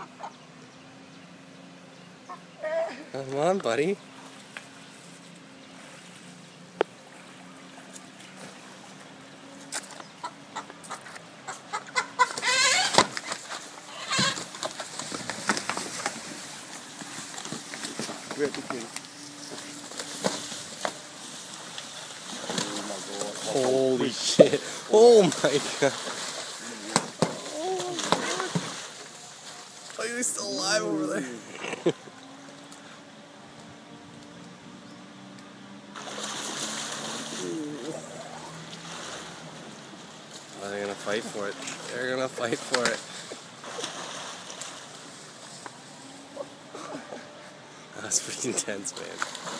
Come on, buddy. Holy shit. Oh my god. Oh, he's still alive over there. Oh, they're gonna fight for it. They're gonna fight for it. That's pretty intense, man.